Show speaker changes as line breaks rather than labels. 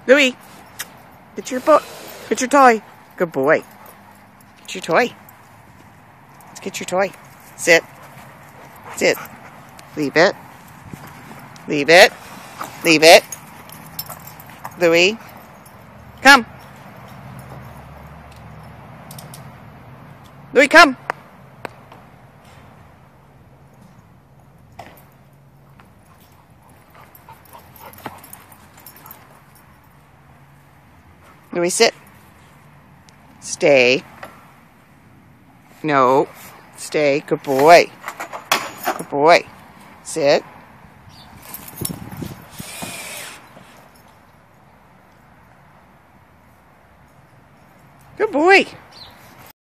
Louie, get your book. Get your toy. Good boy. Get your toy. Let's get your toy. Sit. Sit. Leave it. Leave it. Leave it. Louie, come. Louie, come. Louie, sit. Stay. No. Stay. Good boy. Good boy. Sit. Good boy.